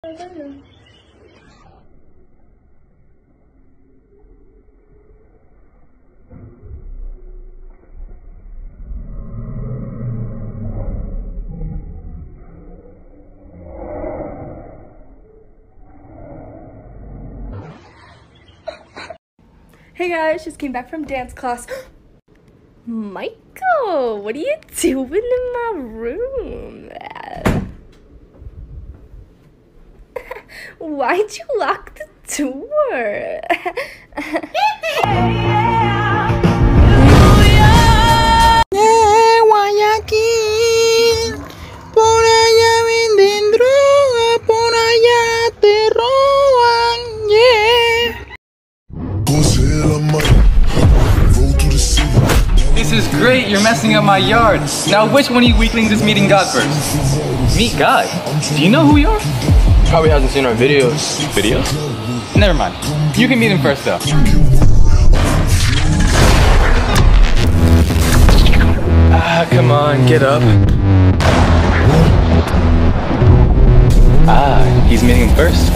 Hey guys, just came back from dance class. Michael, what are you doing in my room? Why'd you lock the door? Guayaquil, por allá venden droga, por allá te roban, This is great, you're messing up my yard. Now which one of you weaklings is meeting God first? Meet God? Do you know who we are? Probably hasn't seen our videos. Videos? Never mind. You can meet him first though. Ah, come on, get up. Ah, he's meeting him first.